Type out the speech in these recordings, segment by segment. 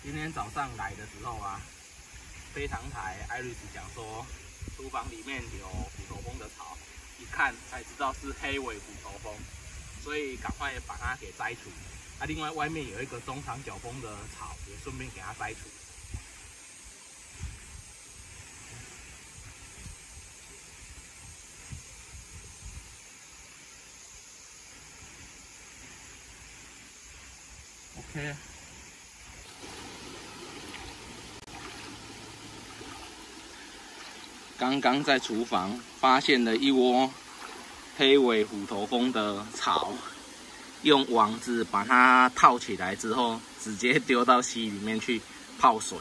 今天早上来的时候啊，飞航台艾瑞斯讲说，厨房里面有虎头蜂的巢，一看才知道是黑尾虎头蜂，所以赶快把它给摘除。啊，另外外面有一个中长角蜂的巢，也顺便给它摘除。 OK， 刚刚在厨房发现了一窝黑尾虎头蜂的巢，用网子把它套起来之后，直接丢到溪里面去泡水。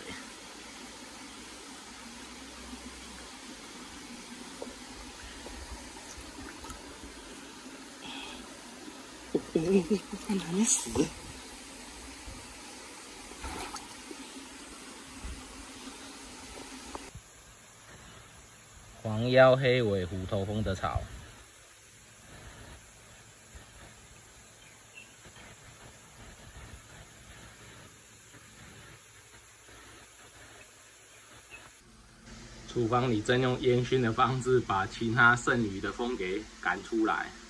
还没死。 黄腰黑尾虎头蜂的巢，厨房里正用烟熏的方式把其他剩余的蜂给赶出来。